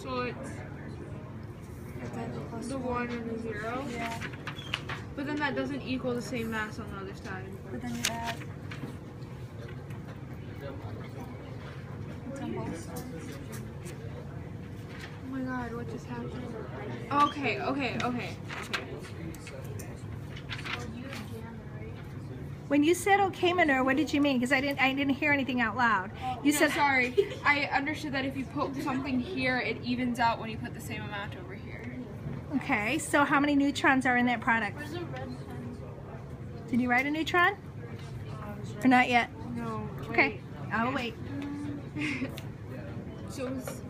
So it's the 1 and the 0. Yeah. But then that doesn't equal the same mass on the other side. But then you add. It's on both sides. Oh my god, what just happened? Okay. When you said okay, Manur, what did you mean? Because I didn't hear anything out loud. You No, said sorry. I understood that if you put something here, it evens out when you put the same amount over here. okay. So how many neutrons are in that product? Where's the red pen? Did you write a neutron? Or not yet? No. Okay. I'll wait. So it's